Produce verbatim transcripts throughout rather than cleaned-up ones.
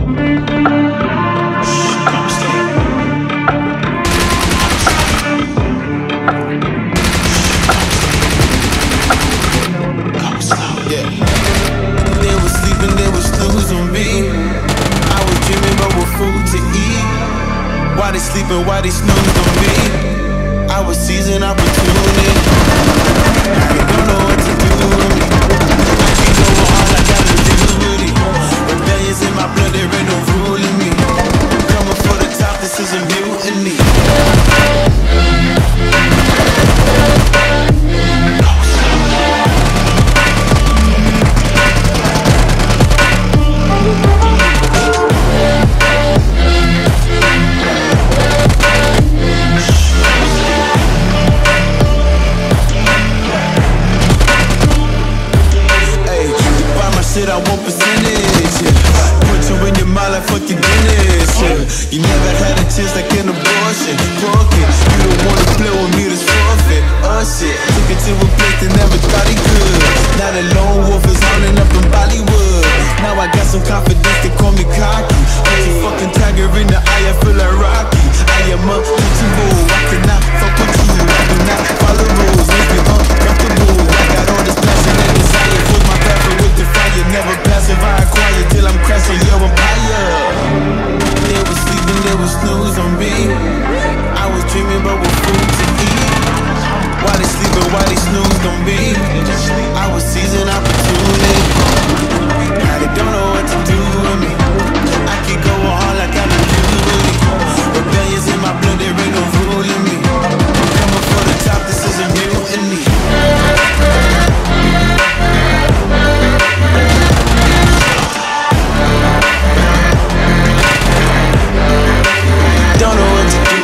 Why they sleeping, why they snooze on me? I was seizing opportunity. I don't know what to do with me. I can't go all I gotta do with it. Rebellions in my blood, there ain't no ruling me. Coming for the top, this is a mutiny. Shit, I want percentage, yeah. Put you in your mind like fucking Guinness, yeah. You never had a chance like an abortion. Punk it, you don't wanna play with me, this forfeit. Oh shit, took it to a place that never thought he could. Now the lone wolf is holding up in Bollywood. Now I got some confidence, they call me cocky. Put your fucking tiger in the eye, I feel like Rocky. I am untouchable, I cannot fuck with you. I do not follow rules, make me uncomfortable. I got all this passion and desire, put my passion with the fire. Never passive, I acquire till I'm crashing your empire. They was sleeping, they was snooze on me. I was dreaming but with food to eat. Why they sleeping, why they snoozed on me? I was seizing opportunity. Now they don't know what to do with me. I keep going hard like I'm a beauty. Rebellions in my blood, there ain't no ruling me. Coming for the top, this is a mutiny. Don't know what to do.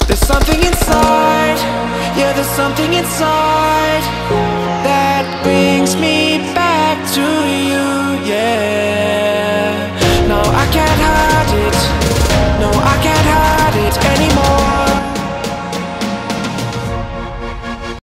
Something inside, yeah, there's something inside that brings